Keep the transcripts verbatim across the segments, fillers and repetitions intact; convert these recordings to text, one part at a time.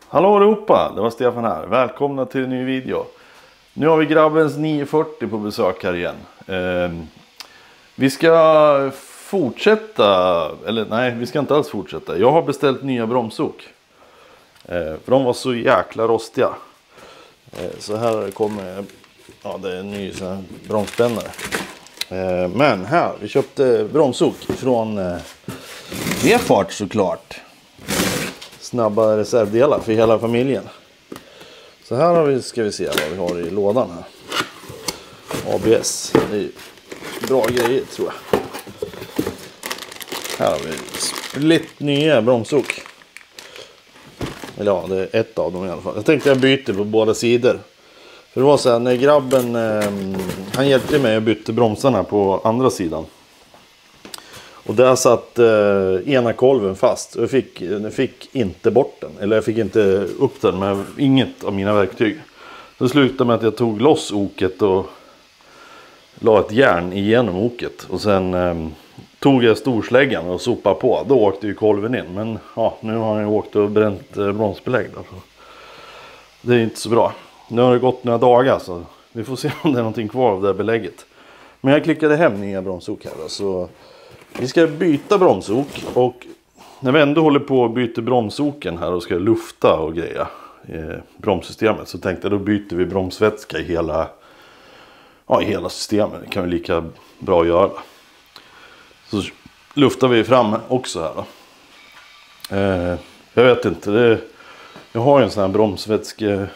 Hallå Europa, det var Stefan här. Välkomna till en ny video. Nu har vi grabbens nio fyrtio på besök här igen. Eh, vi ska fortsätta, eller nej, vi ska inte alls fortsätta. Jag har beställt nya bromsok. Eh, för de var så jäkla rostiga. Eh, så här kommer, ja det är en ny sån här bromsspännare. Eh, men här, vi köpte bromsok från eh, V-fart såklart. Snabba reservdelar för hela familjen. Så här har vi, ska vi se vad vi har i lådan här. A B S, det är bra grejer tror jag. Här har vi splitt nya bromsok. Eller ja, det är ett av dem i alla fall. Jag tänkte jag byter på båda sidor. För det var så här, när grabben, eh, han hjälpte mig att byta bromsarna på andra sidan. Och där satt eh, ena kolven fast. Och jag fick, jag fick inte bort den. Eller jag fick inte upp den med inget av mina verktyg. Så slutade med att jag tog loss oket och la ett järn igenom oket. Och sen eh, tog jag storsläggan och sopade på. Då åkte ju kolven in. Men ja, nu har jag åkt och bränt eh, bromsbelägg. Då. Det är inte så bra. Nu har det gått några dagar så vi får se om det är någonting kvar av det här belägget. Men jag klickade hem nya bromsok här då, så vi ska byta bromsok. Och när vi ändå håller på att byta bromsoken här och ska lufta och greja eh, bromssystemet, så tänkte jag då byter vi bromsvätska i hela, ja, i hela systemet. Det kan vi lika bra göra. Så luftar vi fram också här då. Eh, jag vet inte, det, jag har ju en sån här bromsvätske.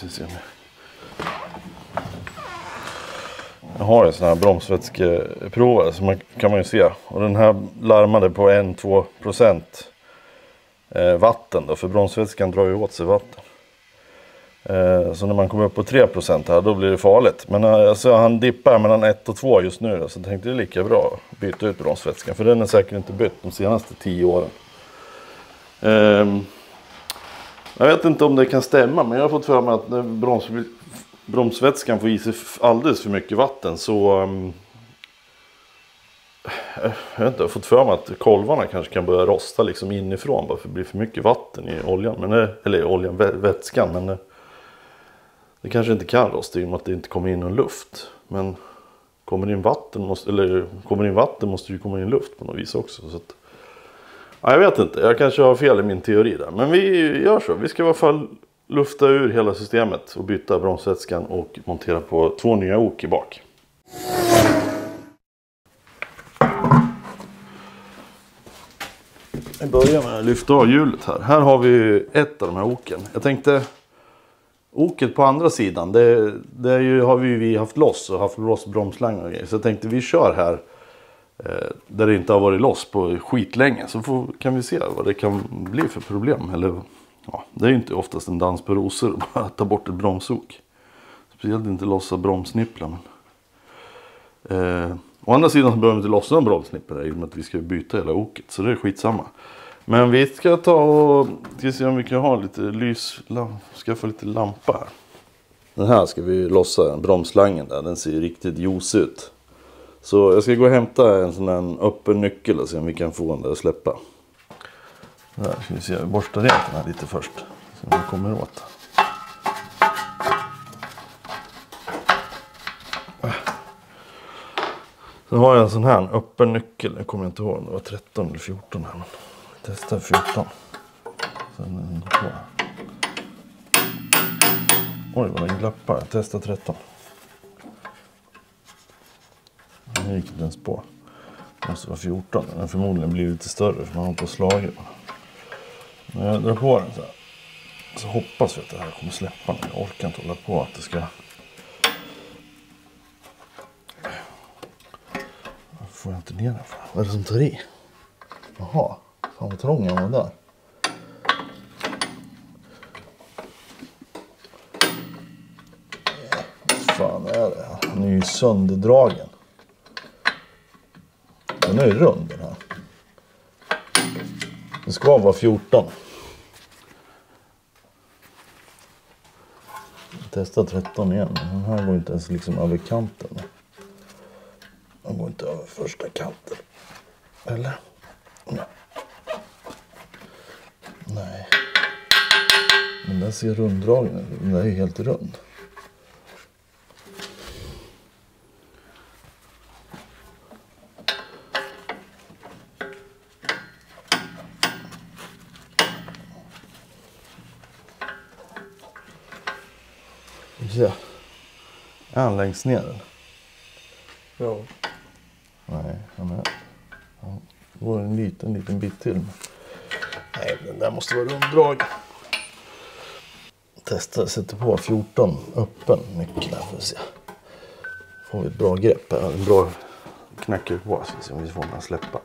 Jag har en sån här bromsvätskeprovare som man, kan man ju se. Och den här larmade på en till två procent vatten då. För bromsvätskan drar ju åt sig vatten. Så när man kommer upp på tre procent här, då blir det farligt. Men alltså, han dippar mellan ett och två just nu då, så tänkte det är lika bra att byta ut bromsvätskan. För den är säkert inte bytt de senaste tio åren. Um, Jag vet inte om det kan stämma, men jag har fått för mig att när broms, bromsvätskan får i sig alldeles för mycket vatten så um, jag vet inte, jag har fått för mig att kolvarna kanske kan börja rosta liksom inifrån bara för att det blir för mycket vatten i oljan, men det, eller i oljan, vätskan, men det, det kanske inte kan rosta i och med att det inte kommer in någon luft. Men kommer det in vatten måste, eller kommer det in vatten måste det komma in luft på något vis också, så att ja, jag vet inte, jag kanske har fel i min teori där. Men vi gör så, vi ska i alla fall lufta ur hela systemet och byta bromsvätskan och montera på två nya ok i bak. Vi börjar med att lyfta av hjulet här. Här har vi ett av de här oken. Jag tänkte, oket på andra sidan, det, det är ju, har vi haft loss och haft loss bromslangar och grejer. Så jag tänkte vi kör här där det inte har varit loss på skitlänge, så får, kan vi se vad det kan bli för problem. Eller, ja, det är ju inte oftast en dans på rosor att bara ta bort ett bromsok. Speciellt inte lossa bromsnipplar. Men, eh, å andra sidan så behöver vi inte lossa en bromsnipplar i och med att vi ska byta hela oket, så det är skitsamma. Men vi ska ta och ska se om vi kan ha lite lys, skaffa lite lampa här. Den här ska vi lossa, bromslangen där, den ser ju riktigt ljus ut. Så jag ska gå och hämta en sån här öppen nyckel och se om vi kan få den där att släppa. Där ska vi se, jag borstar rent den här lite först. Så om vi kommer åt. Så har jag en sån här öppen nyckel. Jag kommer inte ihåg om det var tretton eller fjorton här. Men jag testar fjorton. Sen den går på. Oj, vad den glappar. Jag testar tretton. Den gick inte ens på. Det måste vara fjorton. Den har förmodligen blivit lite större för man har på slaget. När jag drar på den så här, så hoppas vi att det här kommer släppa. Jag orkar inte hålla på att det ska... Varför får jag inte ner den för? Vad är det som tar i? Jaha, fan vad trång jag var där. Vad fan är det här? Den är ju sönderdragen. Den är ju rund den här. Det ska vara fjorton. Jag testar tretton igen. Men den här går inte ens liksom över kanten. Den går inte över första kanten. Eller? Nej. Nej. Men den ser runddragen ut. Den är ju helt rund. Ja. Är han längst ner eller? Ja. Nej, han är... Ja, det var en liten, liten bit till. Nej, den där måste vara runddrag. Testa, sätter på fjorton öppen nyckel här för att se. Får vi ett bra grepp här. En bra knackar på så vi ser om vi får den att släppa.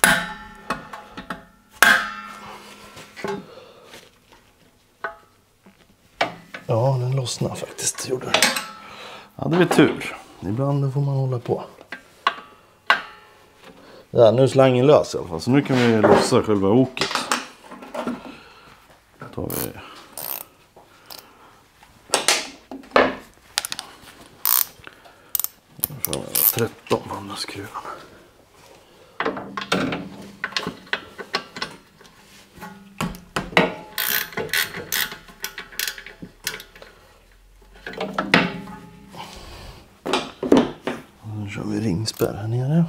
Ja, den lossnar faktiskt. Gjorde den. Hade vi tur. Ibland får man hålla på. Ja, nu är slangen lös i alla fall. Så nu kan vi lossa själva oket. Då tar vi... tretton på andra skruvarna. Nu kör vi ringspärr här nere.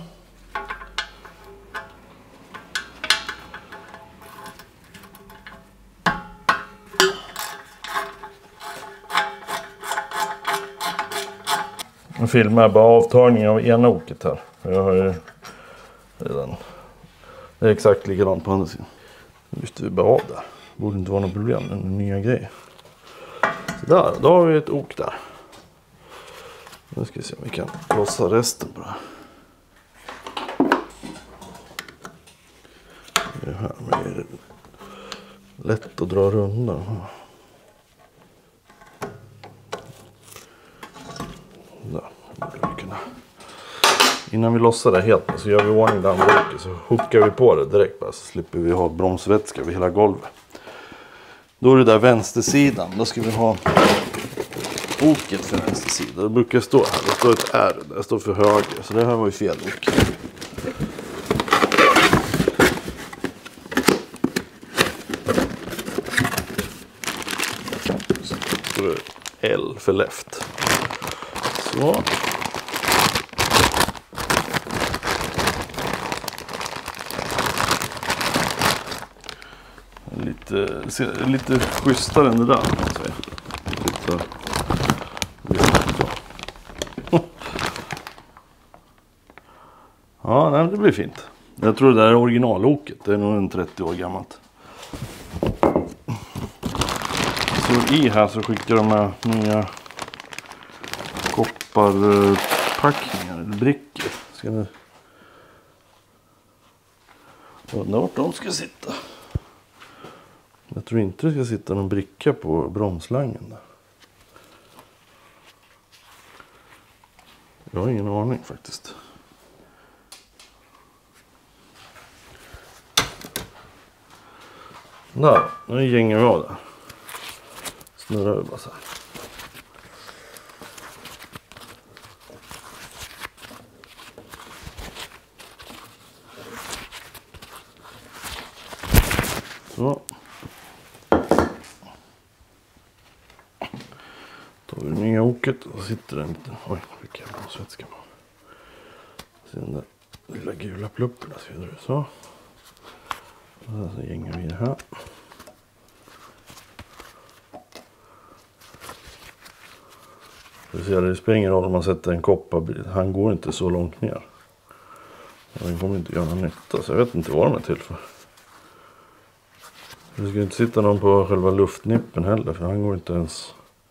Jag filmar bara avtagningen av ena oket här. Jag har ju redan... Det är exakt likadant på andra sidan. Nu lyfter vi bara av där. Det borde inte vara något problem med den nya grejen. Så där, då har vi ett ok där. Nu ska vi se om vi kan lossa resten på det här. Det här är lätt att dra rundan. Innan vi lossar det helt så gör vi ordning där andra oket, så hookar vi på det direkt bara, så slipper vi ha bromsvätska vid hela golvet. Då är det där vänstersidan, då ska vi ha oket för vänster sida. Det brukar stå här, det står ett R, det står för höger, så det här var ju fel ok. Så står det L för left. Så. Lite, lite schysstare än det där. Lite, ja, nej, det blir fint. Jag tror det där är originaloket. Det är nog en trettio år gammalt. Så i här så skickar de med nya kopparpackningar eller brickor. Ska ni... Undrar vart de ska sitta. Jag tror inte det ska sitta någon bricka på bromslangen där. Jag har ingen aning faktiskt. Där, nu gänger vi av där. Snurrar vi bara så här. Så. Tar vi det nya oket och sitter den lite... Oj, fick jag bromsvätska på. Se den där lilla gula pluppen där, ser du så. Och så gängar vi det här. Du ser, det spelar ingen roll om man sätter en koppar. Han går inte så långt ner. Den kommer inte göra någon nytta, så jag vet inte vad de är till för. Det ska inte sitta någon på själva luftnippen heller, för han går inte ens...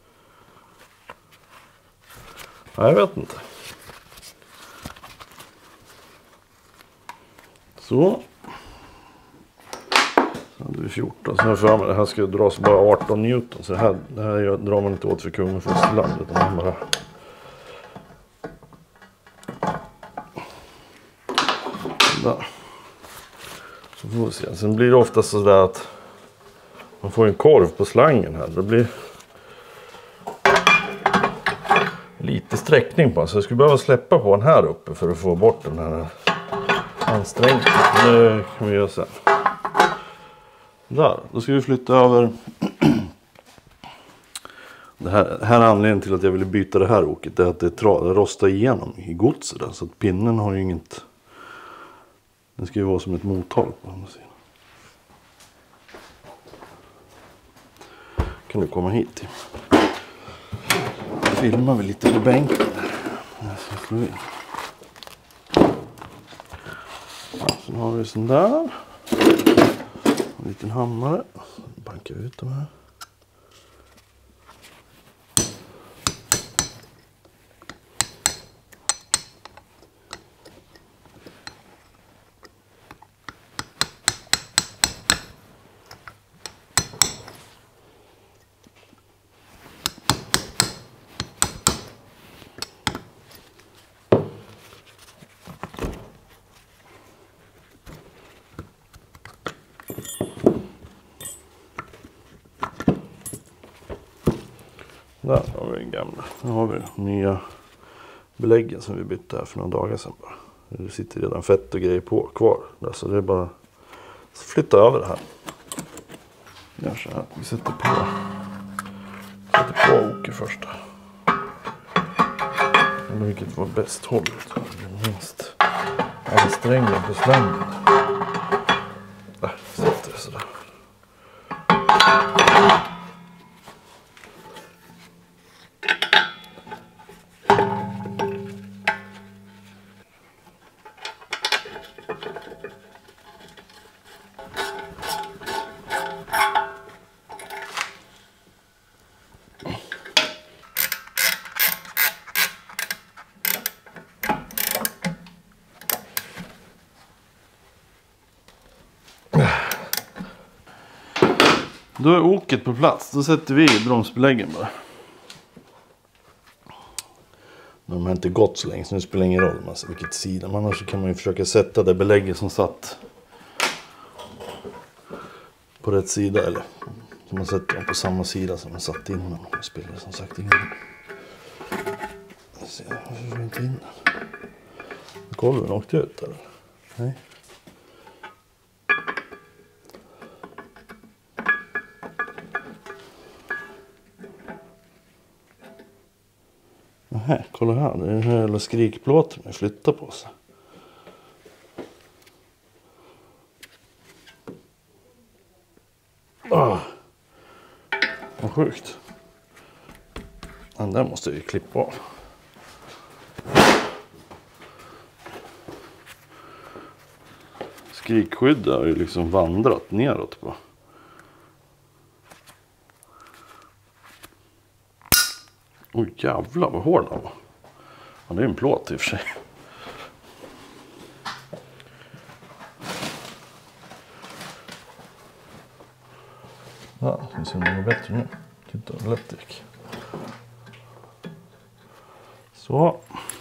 Nej, jag vet inte. Så. Så hade vi fjorton. Så här för mig, det här ska dras bara arton newton. Så det här, det här drar man inte åt för kungen för slam, utan man bara... Där. Så får vi se. Sen blir det ofta så där att man får en korv på slangen här. Det blir lite sträckning på den. Så jag skulle behöva släppa på den här uppe för att få bort den här ansträngningen. Det kan vi göra sen. Där, då ska vi flytta över Det här, här är anledningen till att jag ville byta det här oket. Det är att det, tra, det rostar igenom i godset där. Så att pinnen har ju inget... Den ska ju vara som ett mottag på andra sidan. Kan du komma hit till? Filmar vi lite på bänken där. Så slår vi in. Ja, sen har vi sån där. En liten hammare. Bankar ut de här. Där har vi den gamla. Nu har vi nya beläggen som vi bytte här för några dagar sedan bara. Det sitter redan fett och grejer på kvar. Där, så det är bara att flytta över det här. Gör så här. Vi sätter på. Sätter på oker först. Eller vilket var bäst håll. Minst ansträngning på slangen. Där sätter det sådär. Då är oket på plats. Då sätter vi bromsbeläggen bara. De har inte gått så länge så det spelar ingen roll alltså vilket sida. Men annars kan man ju försöka sätta det belägget som satt på rätt sida. Eller som man sätter dem på samma sida som man satt innan. Det spelar som sagt ingen roll. Jag ser, varför får jag inte in den? Kolven åkte ut eller? Nej. Nähä, kolla här. Det är den här jävla skrikplåten jag flyttar på sig. Åh. Vad sjukt. Den där måste vi klippa av. Skrikskyddet har ju liksom vandrat neråt på. Oj jävlar vad hård den var. Ja, det är en plåt i och för sig. Ja, det ser nog bättre nu. Titta vad lätt det gick. Så.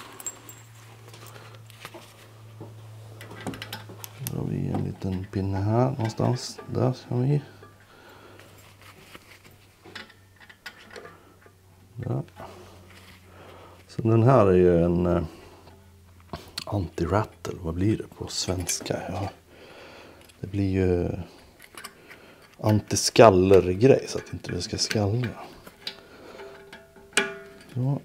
Då har vi en liten pinne här någonstans. Där ska vi. Där. Så den här är ju en eh, anti-rattle. Vad blir det på svenska? Ja, det blir ju anti-skaller-grej så att inte det ska skallra. Så.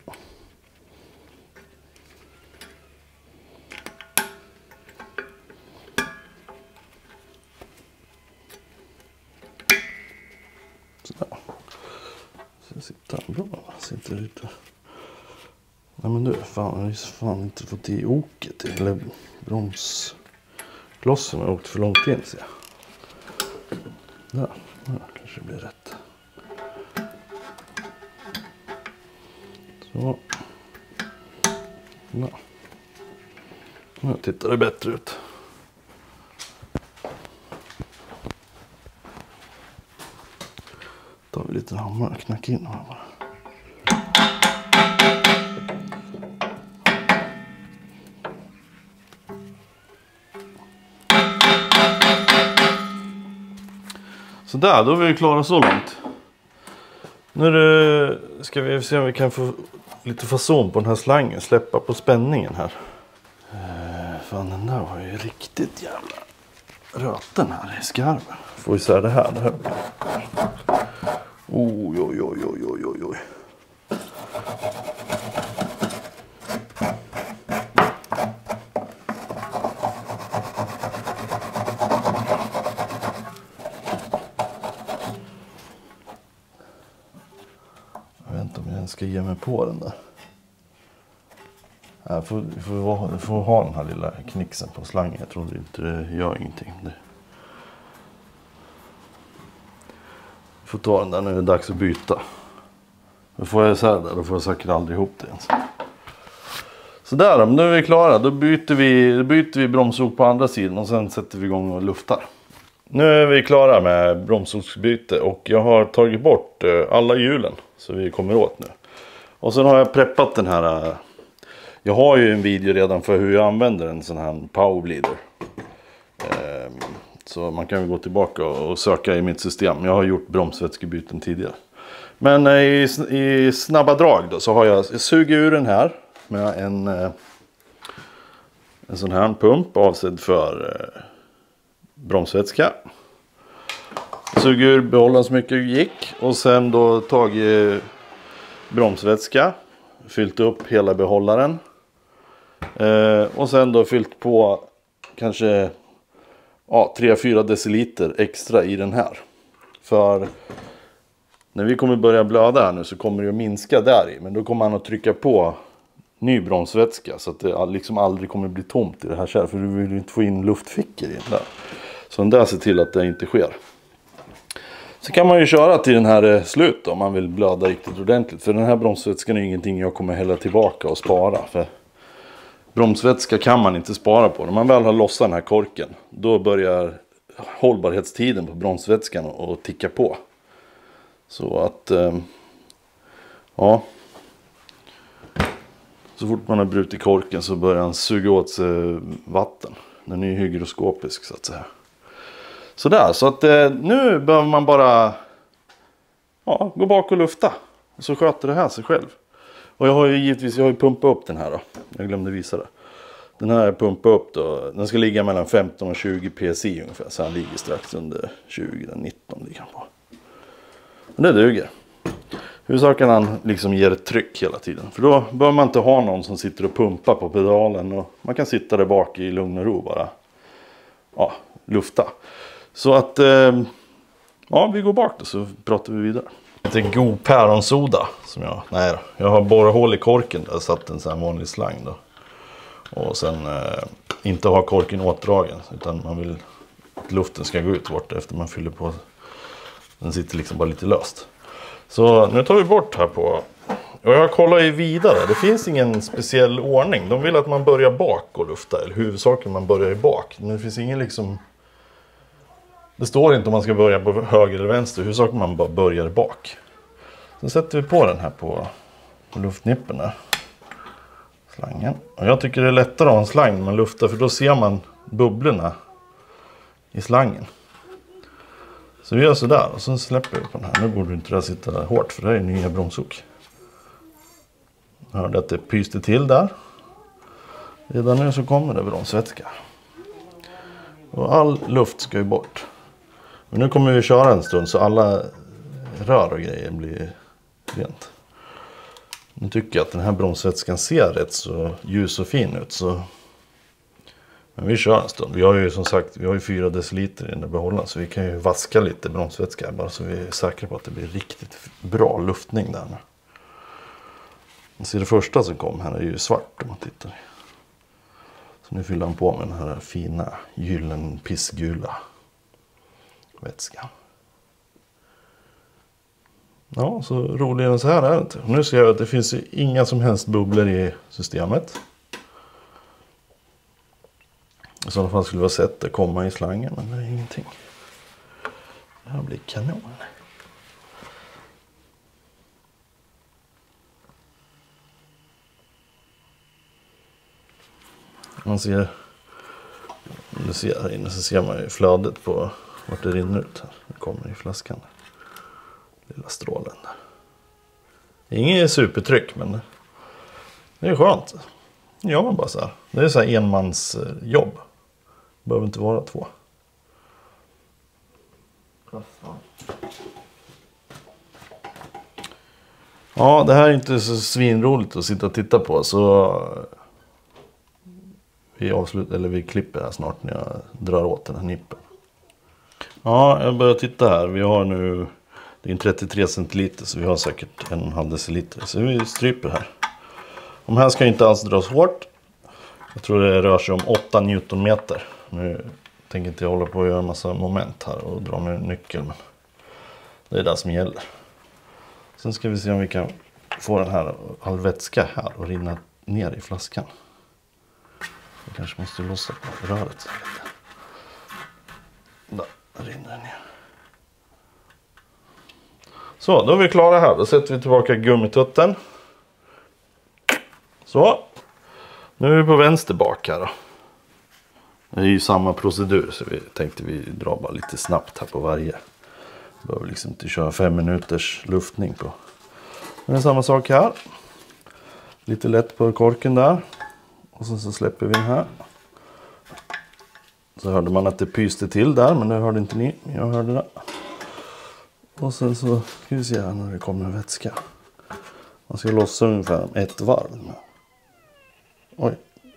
Sådär. Så sitter han bra. Sitter ute. Nej men du, fan, jag har ju fan inte fått i oket. Eller bromsklossen har åkt för långt in, ser jag. Där, där kanske blir rätt. Så. Ja. Nu tittar det bättre ut. Tar vi lite hammare och knackar in här bara. Så där, då är vi klara så långt. Nu är det, ska vi se om vi kan få lite fason på den här slangen. Släppa på spänningen här. Eh, fan, den där var ju riktigt jävla röten här i skarven. Får vi se det här. Det här. Oj, oj, oj, oj, oj, oj, oj. Jag vet inte om jag ska ge mig på den där. Jag får, får, får ha den här lilla knixen på slangen. Jag tror inte det gör ingenting. Det... Jag får ta den där när det är dags att byta. Då får jag så här där, då får jag säkert aldrig ihop det ens. Så där, nu är vi klara. Då byter vi, då byter vi bromsok på andra sidan och sen sätter vi igång och luftar. Nu är vi klara med bromsoksbyte och jag har tagit bort alla hjulen så vi kommer åt nu. Och sen har jag preppat den här. Jag har ju en video redan för hur jag använder en sån här power bleeder. Så man kan ju gå tillbaka och söka i mitt system. Jag har gjort bromsvätskebyten tidigare. Men i, i snabba drag då så har jag, jag suger ur den här med en, en sån här pump avsedd för bromsvätska. Suger ur behållaren så mycket det gick och sen då tagit bromsvätska, fyllt upp hela behållaren eh, och sen då fyllt på kanske ja, tre fyra deciliter extra i den här. För när vi kommer börja blöda här nu så kommer det att minska där i, men då kommer man att trycka på ny bromsvätska så att det liksom aldrig kommer bli tomt i det här kärlet, för du vill ju inte få in luftfickor i den där. Så den där ser till att det inte sker. Så kan man ju köra till den här slut om man vill blöda riktigt ordentligt. För den här bromsvätskan är ingenting jag kommer hälla tillbaka och spara. För bromsvätska kan man inte spara på. När man väl har lossat den här korken, då börjar hållbarhetstiden på bromsvätskan att ticka på. Så att, ja. Så fort man har brutit korken så börjar den suga åt sig vatten. Den är ju hygroskopisk så att säga. Sådär, så att eh, nu behöver man bara ja, gå bak och lufta. Och så sköter det här sig själv. Och jag har ju givetvis jag har ju pumpat upp den här då. Jag glömde visa det. Den här är pumpat upp då. Den ska ligga mellan femton och tjugo P S I ungefär. Så han ligger strax under tjugo, nitton ligger han på. Men det duger. Huvudsaken han liksom ger ett tryck hela tiden. För då behöver man inte ha någon som sitter och pumpar på pedalen. Och man kan sitta där bak i lugn och ro bara. Ja, lufta. Så att, eh, ja vi går bak då så pratar vi vidare. Det är god päronsoda som jag, nej då. Jag har borrhål i korken där jag satt en sån här vanlig slang då. Och sen eh, inte ha korken åtdragen utan man vill att luften ska gå ut bort efter man fyller på. Den sitter liksom bara lite löst. Så nu tar vi bort här på, och jag kollar ju vidare. Det finns ingen speciell ordning. De vill att man börjar bak och lufta, eller huvudsaken man börjar i bak. Men det finns ingen liksom, det står inte om man ska börja på höger eller vänster. Huvudsaken man bara börjar bak. Så sätter vi på den här på, på luftnippen där. Slangen. Och jag tycker det är lättare att ha en slang när man luftar, för då ser man bubblorna i slangen. Så vi gör sådär och så släpper vi på den här. Nu borde inte det sitta hårt för det här är nya bromsok. Jag hörde att det pyste till där. Redan nu så kommer det bromsvätska. Och all luft ska ju bort. Men nu kommer vi köra en stund så alla rör och grejer blir rent. Nu tycker jag att den här bromsvätskan ser rätt så ljus och fin ut. Så... Men vi kör en stund. Vi har ju som sagt vi har ju fyra deciliter i den där behållaren. Så vi kan ju vaska lite bromsvätska. Bara så vi är säkra på att det blir riktigt bra luftning där. Så det första som kom här är ju svart om man tittar. Så nu fyller han på med den här fina gyllen pissgula vätskan. Ja, så roligare än så här är det inte. Nu ser jag att det finns inga som helst bubblor i systemet. I sådana fall skulle vi ha sett det komma i slangen, men det är ingenting. Det här blir kanon. Man ser, du ser här inne så ser man ju flödet på vart det rinner ut här. Det kommer i flaskan. Lilla strålen där. Inget supertryck, men det är skönt. Det gör man bara så här. Det är så här enmans jobb. Det behöver inte vara två. Ja, det här är inte så svinroligt att sitta och titta på, så vi avslutar, eller vi klipper här snart när jag drar åt den här nippen. Ja, jag börjar titta här. Vi har nu, det är en trettiotre centiliter, så vi har säkert en och en halv deciliter. Så vi stryper här. De här ska inte alls dras hårt. Jag tror det rör sig om åtta newtonmeter. Nu tänker inte jag hålla på att göra en massa moment här och dra med nyckeln, men det är det som gäller. Sen ska vi se om vi kan få den här all vätska här och rinna ner i flaskan. Jag kanske måste lossa på röret. Där rinner den ner. Så, då är vi klara här. Då sätter vi tillbaka gummitutten. Så. Nu är vi på vänster bak här då. Det är ju samma procedur, så vi tänkte vi drar bara lite snabbt här på varje. Behöver liksom inte köra fem minuters luftning på. Men det är samma sak här. Lite lätt på korken där. Och sen så släpper vi den här. Så hörde man att det pyste till där, men det hörde inte ni. Jag hörde det. Och sen så ska vi se här när det kommer en vätska. Man ska lossa ungefär ett varv. Oj.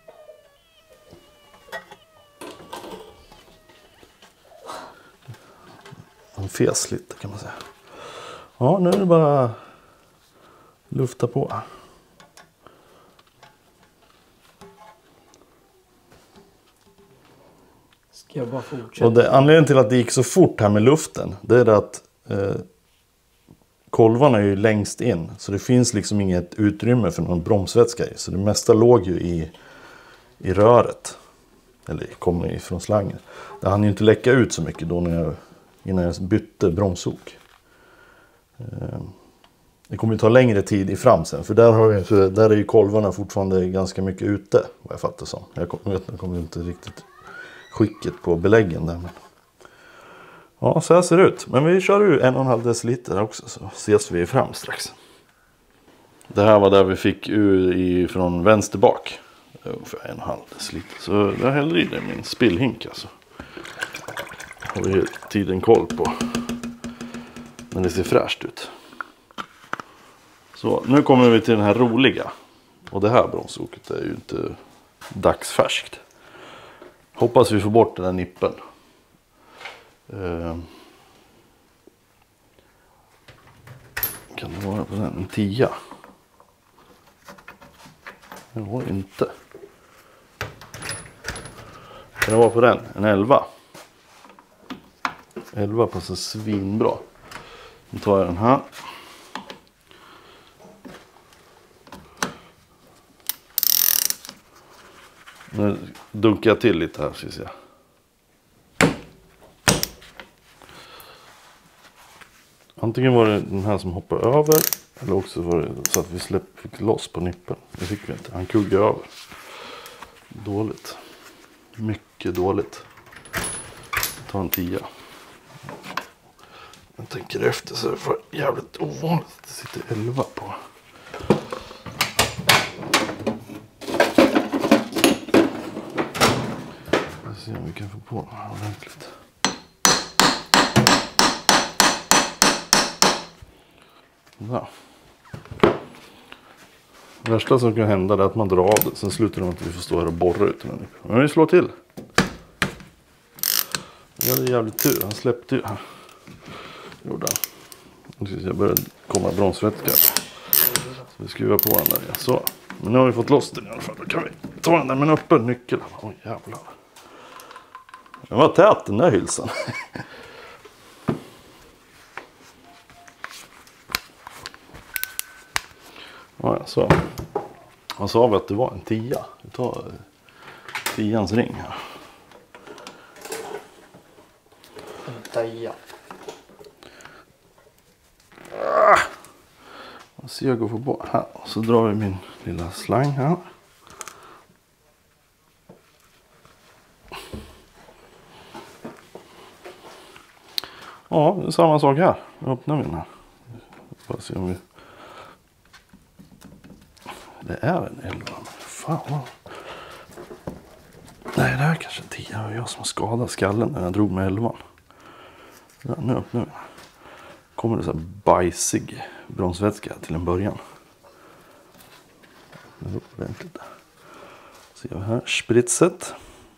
En fes lite kan man säga. Ja, nu är det bara lufta på. Ska jag bara fortsätta? Och det, anledningen till att det gick så fort här med luften, det är att eh, kolvarna är ju längst in. Så det finns liksom inget utrymme för någon bromsvätska i. Så det mesta låg ju i, i röret. Eller kommer ifrån slangen. Det hann ju inte läcka ut så mycket då när jag, innan jag bytte bromsok. Eh, det kommer ju ta längre tid i fram sen. För där, har jag, för där är ju kolvarna fortfarande ganska mycket ute. Vad jag fattar som. Jag kommer, jag kommer inte riktigt skicket på beläggen där. Men... ja, så här ser det ut. Men vi kör ju en och en halv deciliter också, så ses vi fram strax. Det här var där vi fick ur i, från vänster bak. Ungefär en och en halv deciliter. Så jag häller i det min spillhink alltså. Har vi tiden koll på. Men det ser fräscht ut. Så nu kommer vi till den här roliga. Och det här bromsoket är ju inte dagsfärskt. Hoppas vi får bort den här nippen. Uh, kan det vara på den? En tia? Det var inte. Kan det vara på den? En elva? elva passar svinbra. Nu tar jag den här. Nu dunkar jag till lite här, ska vi se. Antingen var det den här som hoppade över, eller också var det så att vi släpp, fick loss på nippen. Det fick vi inte. Han kuggade över. Dåligt. Mycket dåligt. Ta en tia. Jag tänker efter så är det för jävligt ovanligt att det sitter elva på. Jag ska se om vi kan få på den här ordentligt. Ja. Det värsta som kan hända är att man drar av det. Sen slutar de att vi får stå här och borra ut den. Men vi slår till. Jag hade jävligt tur. Han släppte ju. Gjorde han. Jag började komma bromsvätska. Så vi skruvar på den där. Så. Men nu har vi fått loss den i alla fall. Då kan vi ta den där med en öppen nyckel. Oj jävlar. Den var tät den där hylsan. Ja, så. Vad sa vi att det var? En tia. Vi tar tians ring här. En tia. Jag ser jag går få på här. Så drar vi min lilla slang här. Ja, det är samma sak här. Nu öppnar vi den här. Får se om vi... Det är en elva. Fan vad... Nej, det här är kanske en tia. Det var jag som har skadat skallen när jag drog med elvan. Ja, nu öppnar vi. kommer det så här bajsig bromsvätska till en början. Det är ordentligt där. Så gör vi här spritset.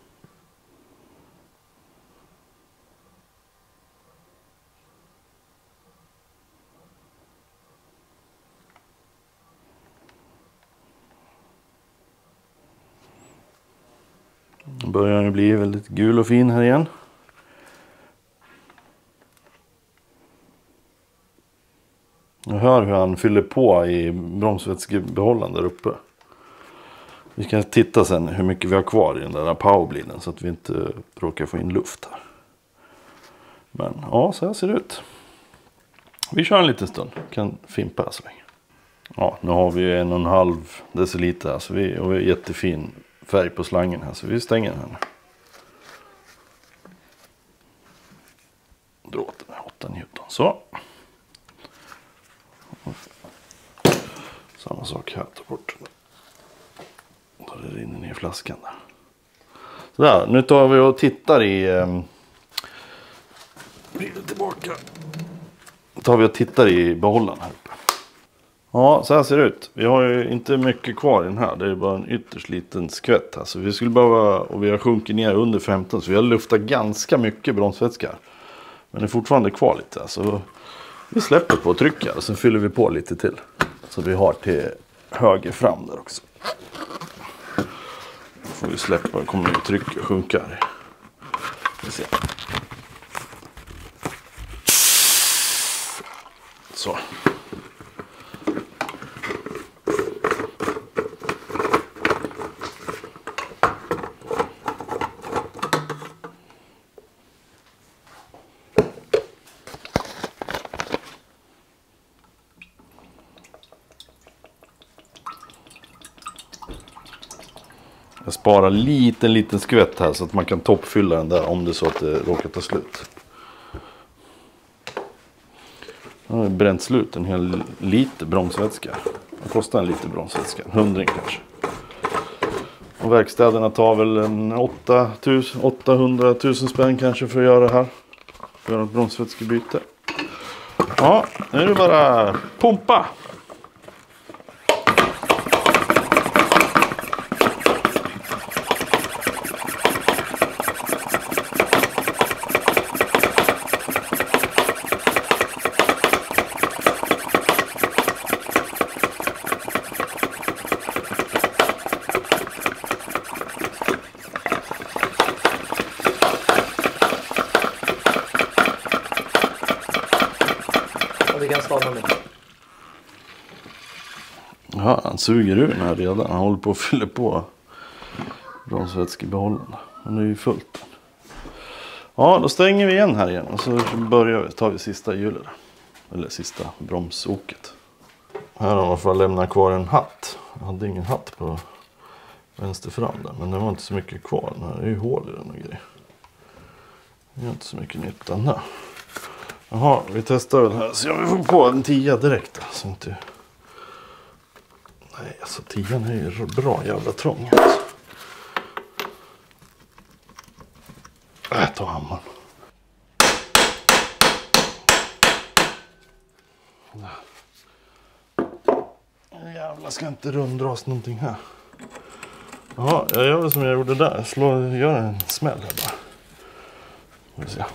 Nu börjar den bli väldigt gul och fin här igen. Jag hör hur han fyller på i bromsvätskebehållaren där uppe. Vi ska titta sen hur mycket vi har kvar i den där powerbliden så att vi inte råkar få in luft här. Men ja, så här ser det ut. Vi kör en liten stund. Kan fimpa så länge. Ja, nu har vi en och en halv deciliter här, så vi, och vi har jättefin färg på slangen här, så vi stänger den här nu. Dra åt den här åtta newton. Så. Samma sak här, ta bort den. Då det rinner ner i flaskan där. Sådär, nu tar vi och tittar i... Eh, blir det tillbaka. Då tar vi och tittar i behållaren här uppe. Ja, så här ser det ut. Vi har ju inte mycket kvar i den här. Det är bara en ytterst liten skvätt här. Så vi skulle behöva, och vi har sjunkit ner under femton. Så vi har luftat ganska mycket bromsvätska. Men det är fortfarande kvar lite här. Så vi släpper på och trycker. Och sen fyller vi på lite till. Så vi har till höger fram där också. Då får vi släppa, det kommer att trycka och sjunka här. Vi ser. Så. Jag sparar liten liten skvätt här så att man kan toppfylla den där om det är så att det råkar ta slut. Jag har bränt slut en hel liter bromsvätska. Det kostar en liter bromsvätska, en hundring kanske. Och verkstäderna tar väl en åttahundra tusen spänn kanske för att göra det här. För att göra ett bromsvätskebyte. Ja, nu är det bara pumpa. Vi kan stanna nu. Ja, han suger ur den här redan. Han håller på att fylla på bromsvätskebehållaren. Han är ju fullt. Ja, då stänger vi igen här igen. Och så börjar vi, tar vi sista hjulet. Eller sista bromsoket. Här har man för att lämna kvar en hatt. Jag hade ingen hatt på vänster fram där. Men det var inte så mycket kvar. Den här är ju hål i den och grejer. Det är inte så mycket nytta där. Jaha, vi testar väl här. Så jag får på en tia direkt. Så inte... Nej, alltså tian är ju bra jävla trång. Alltså. Äh, ta hammaren. Jävlar, ska inte runddras någonting här. Jaha, jag gör det som jag gjorde där. Slå, gör en smäll här bara. Vi se.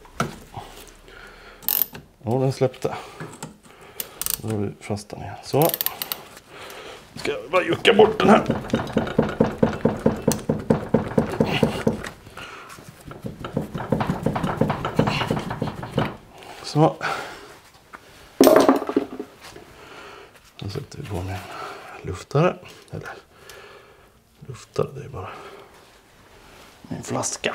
Ja, den släppte. Då har vi fast den igen. Så. Nu ska jag bara jucka bort den här. Så. Då sätter vi på med en luftare. Eller luftare, det är bara en flaska.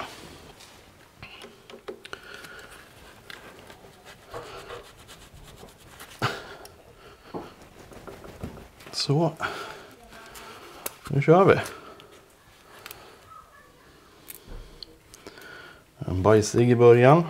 Så. Nu kör vi. En bajsig i början.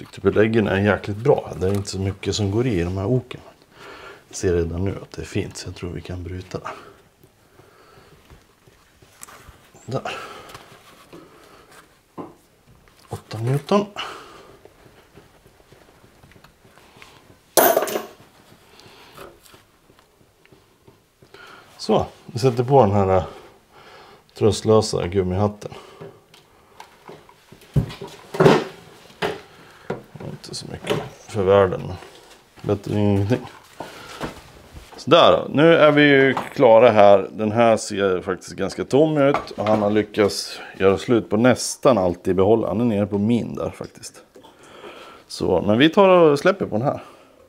tyckte beläggen är jäkligt bra. Det är inte så mycket som går i de här oken. Jag ser redan nu att det är fint, så jag tror vi kan bryta det. Där. åtta newton. Så, vi sätter på den här tröstlösa gummihatten. Inte så mycket för världen, men bättre än ingenting. Sådär då, nu är vi ju klara här. Den här ser faktiskt ganska tom ut. Och han har lyckats göra slut på nästan allt i behållaren. Han är nere på min där faktiskt. Så, men vi tar och släpper på den här.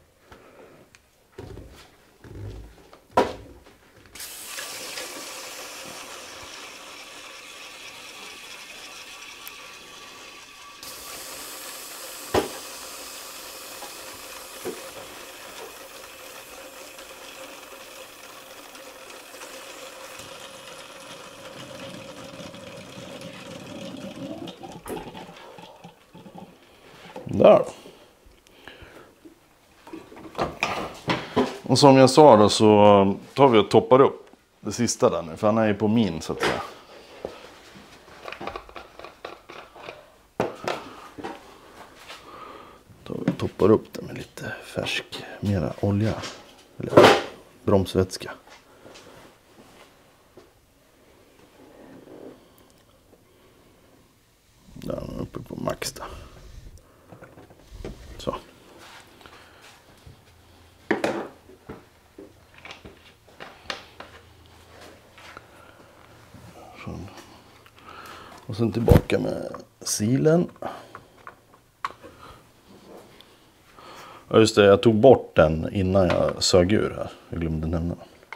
Där. Och som jag sa då, så tar vi och toppar upp det sista där nu. För han är ju på min, så att säga. Tar vi och toppar upp det med lite färsk, mera olja. Eller bromsvätska. Där är han uppe på max då. Så. Och sen tillbaka med silen. Ja just det, jag tog bort den innan jag sög ur här. Jag glömde nämna.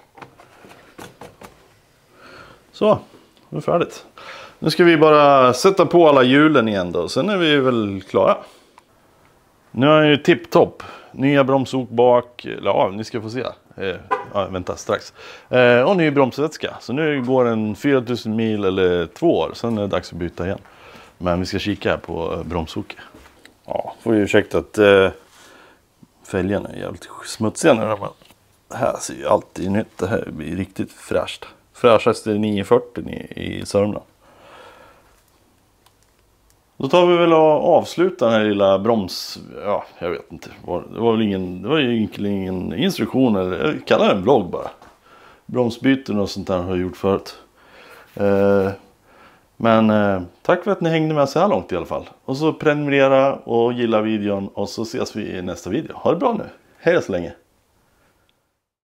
Så, nu är det färdigt. Nu ska vi bara sätta på alla hjulen igen då. Sen är vi väl klara. Nu är jag ju tipptopp. Nya bromsok bak. Ja, ni ska få se. Eh, ja, vänta strax. Eh, och ny bromsvätska. Så nu går en fyra tusen mil eller två år. Sen är det dags att byta igen. Men vi ska kika här på bromsok. Ja, får ju ursäkta att eh, fälgarna är jävligt smutsiga nu. Men här ser ju alltid nytt. Det här blir riktigt fräscht. Fräschaste nio fyrtio i, i Sörmland. Då tar vi väl och avslutar den här lilla broms... Ja, jag vet inte. Det var väl ingen... Det var ju ingen instruktion. Eller, jag kallar det en vlogg bara. Bromsbyten och sånt där har jag gjort förut. Eh, men eh, tack för att ni hängde med så här långt i alla fall. Och så prenumerera och gilla videon. Och så ses vi i nästa video. Ha det bra nu. Hej så länge.